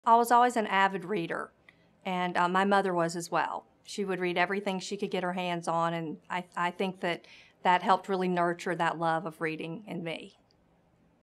I was always an avid reader, and my mother was as well. She would read everything she could get her hands on, and I think that that helped really nurture that love of reading in me.